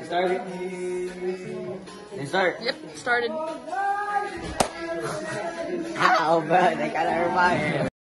Started. They start. Yep, started. Ow, bro, they gotta remind me.